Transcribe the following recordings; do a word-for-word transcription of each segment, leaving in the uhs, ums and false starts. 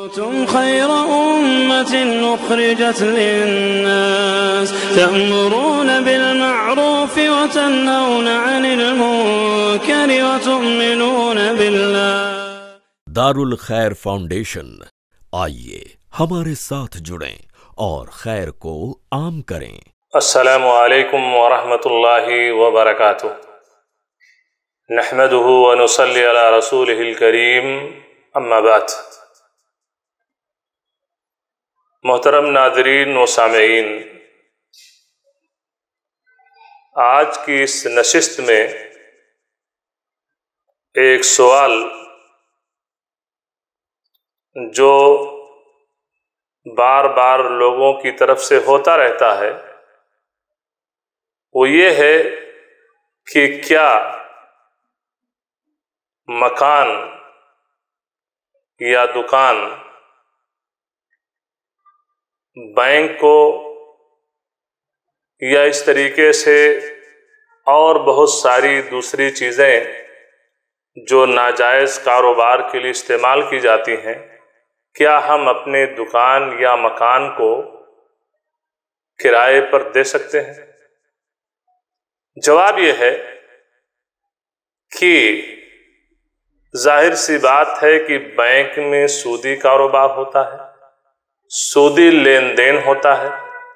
تم خير أمة أخرجت للناس تأمرون بالمعروف وتنهون عن المنكر وتؤمنون بالله۔ دارالخیر فاؤنڈیشن، آئیے ہمارے ساتھ جڑیں اور خیر کو عام کریں۔ السلام علیکم ورحمۃ اللہ وبرکاتہ۔ نحمده ونصلی علی رسولہ الکریم، اما بعد۔ محترم ناظرین و سامعین، آج کی اس نشست میں ایک سوال جو بار بار لوگوں کی طرف سے ہوتا رہتا ہے وہ یہ ہے کہ کیا مکان یا دکان بینک کو یا اس طریقے سے اور بہت ساری دوسری چیزیں جو ناجائز کاروبار کے لیے استعمال کی جاتی ہیں، کیا ہم اپنے دکان یا مکان کو کرائے پر دے سکتے ہیں؟ جواب یہ ہے کہ ظاہر سی بات ہے کہ بینک میں سودی کاروبار ہوتا ہے، سودی لین دین ہوتا ہے۔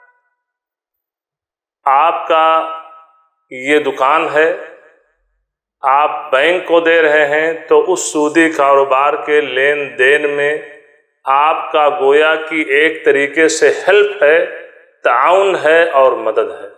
آپ کا یہ دکان ہے، آپ بینک کو دے رہے ہیں تو اس سودی کاروبار کے لین دین میں آپ کا گویا کی ایک طریقے سے ہیلپ ہے، تعاون ہے اور مدد ہے۔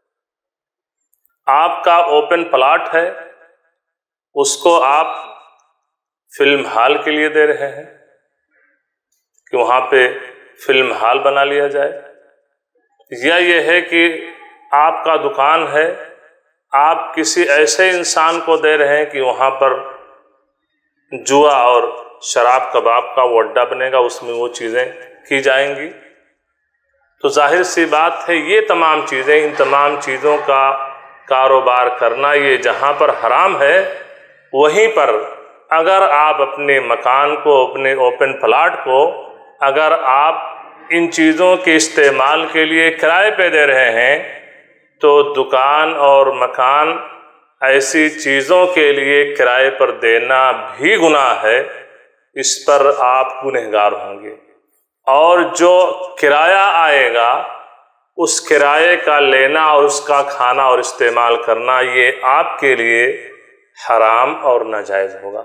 آپ کا اوپن پلاٹ ہے، اس کو آپ فلم ہال کے لیے دے رہے ہیں کہ وہاں پہ فلم ہال بنا لیا جائے، یا یہ ہے کہ آپ کا دکان ہے، آپ کسی ایسے انسان کو دے رہے ہیں کہ وہاں پر جوا اور شراب کباب کا وہ اڈا بنے گا، اس میں وہ چیزیں کی جائیں گی۔ تو ظاہر سی بات ہے یہ تمام چیزیں، ان تمام چیزوں کا کاروبار کرنا یہ جہاں پر حرام ہے، وہیں پر اگر آپ اپنے مکان کو، اپنے اوپن پلاٹ کو اگر آپ ان چیزوں کے استعمال کے لیے کرائے پہ دے رہے ہیں تو دکان اور مکان ایسی چیزوں کے لیے کرائے پر دینا بھی گناہ ہے، اس پر آپ گنہگار ہوں گے۔ اور جو کرایہ آئے گا اس کرائے کا لینا اور اس کا کھانا اور استعمال کرنا یہ آپ کے لیے حرام اور ناجائز ہوگا۔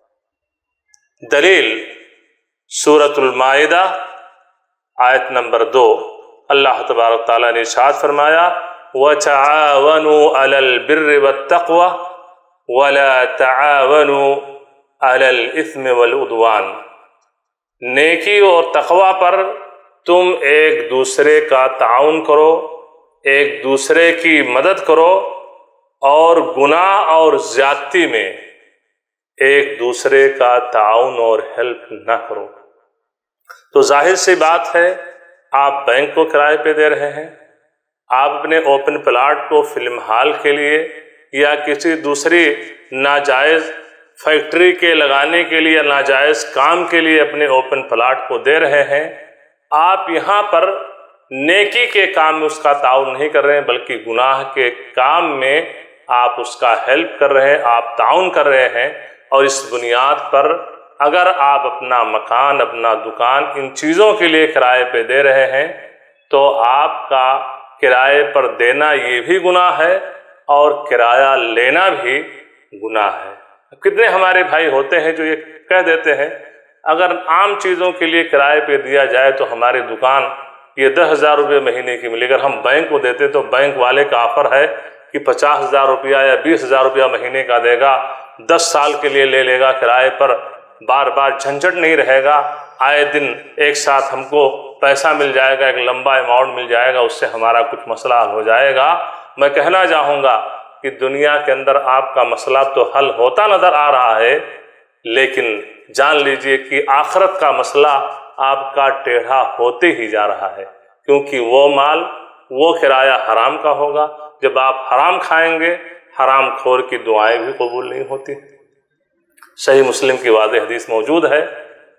دلیل سورۃ المائدہ آیت نمبر دو، اللہ تبارک تعالیٰ نے ارشاد فرمایا وَتَعَاوَنُوا عَلَى الْبِرِّ وَالتَّقْوَى وَلَا تَعَاوَنُوا عَلَى الْإِثْمِ وَالْعُدْوَانِ، نیکی اور تقوی پر تم ایک دوسرے کا تعاون کرو، ایک دوسرے کی مدد کرو، اور گناہ اور زیادتی میں ایک دوسرے کا تعاون اور ہیلپ نہ کرو۔ تو ظاہر سی بات ہے آپ بینک کو کرائے پہ دے رہے ہیں، آپ اپنے اوپن پلاٹ کو فلم ہال کے لیے یا کسی دوسری ناجائز فیکٹری کے لگانے کے لیے یا ناجائز کام کے لیے اپنے اوپن پلاٹ کو دے رہے ہیں۔ آپ یہاں پر نیکی کے کام میں اس کا تعاون نہیں کر رہے ہیں بلکہ گناہ کے کام میں آپ اس کا ہیلپ کر رہے ہیں، آپ تعاون کر رہے ہیں۔ اور اس بنیاد پر اگر آپ اپنا مکان، اپنا دکان ان چیزوں کے لیے کرائے پہ دے رہے ہیں تو آپ کا کرائے پر دینا یہ بھی گناہ ہے اور کرایہ لینا بھی گناہ ہے۔ کتنے ہمارے بھائی ہوتے ہیں جو یہ کہہ دیتے ہیں اگر عام چیزوں کے لیے کرائے پہ دیا جائے تو ہماری دکان یہ دس ہزار روپے مہینے کی ملے، اگر ہم بینک کو دیتے تو بینک والے کا آفر ہے کہ پچاس ہزار روپیہ یا بیس ہزار روپیہ مہینے کا دے گا، دس سال کے لیے لے لے گا کرائے پر، بار بار جھنجھٹ نہیں رہے گا، آئے دن ایک ساتھ ہم کو پیسہ مل جائے گا، ایک لمبا اماؤنٹ مل جائے گا، اس سے ہمارا کچھ مسئلہ حل ہو جائے گا۔ میں کہنا چاہوں گا کہ دنیا کے اندر آپ کا مسئلہ تو حل ہوتا نظر آ رہا ہے، لیکن جان لیجئے کہ آخرت کا مسئلہ آپ کا ٹیڑھا ہوتے ہی جا رہا ہے، کیونکہ وہ مال، وہ کرایہ حرام کا ہوگا۔ جب آپ حرام کھائیں گے، حرام خور کی دعائیں بھی قبول نہیں ہوتی۔ صحیح مسلم کی واضح حدیث موجود ہے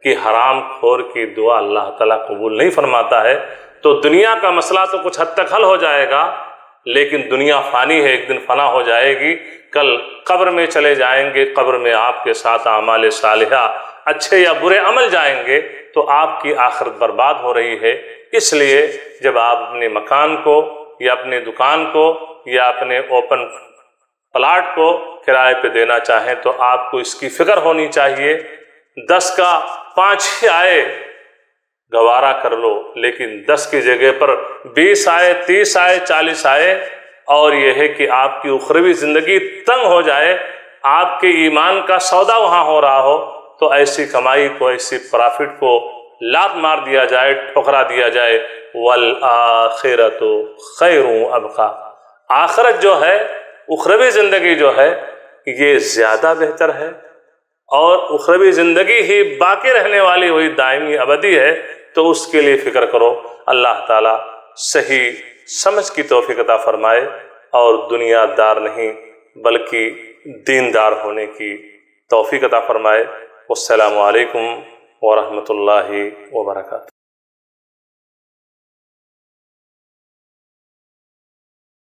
کہ حرام خور کی دعا اللہ تعالیٰ قبول نہیں فرماتا ہے، تو دنیا کا مسئلہ تو کچھ حد تک حل ہو جائے گا، لیکن دنیا فانی ہے، ایک دن فنا ہو جائے گی، کل قبر میں چلے جائیں گے، قبر میں آپ کے ساتھ اعمال صالحہ اچھے یا برے عمل جائیں گے، تو آپ کی آخرت برباد ہو رہی ہے۔ اس لیے جب آپ اپنے مکان کو یا اپنے دکان کو یا اپنے اوپن پلاٹ کو کرائے پہ دینا چاہیں تو آپ کو اس کی فکر ہونی چاہیے۔ دس کا پانچ ہی آئے گوارا کر لو، لیکن دس کی جگہ پر بیس آئے، تیس آئے، چالیس آئے، اور یہ ہے کہ آپ کی اخروی زندگی تنگ ہو جائے، آپ کے ایمان کا سودا وہاں ہو رہا ہو، تو ایسی کمائی کو، ایسی پرافٹ کو لات مار دیا جائے، ٹھکرا دیا جائے۔ والآخرۃ خیر وابقیٰ، آخرت جو ہے، اخروی زندگی جو ہے، یہ زیادہ بہتر ہے، اور اخروی زندگی ہی باقی رہنے والی ہوئی دائمی ابدی ہے، تو اس کے لیے فکر کرو۔ اللہ تعالیٰ صحیح سمجھ کی توفیق عطا فرمائے، اور دنیا دار نہیں بلکہ دیندار ہونے کی توفیق عطا فرمائے۔ والسلام علیکم ورحمۃ اللہ وبرکاتہ۔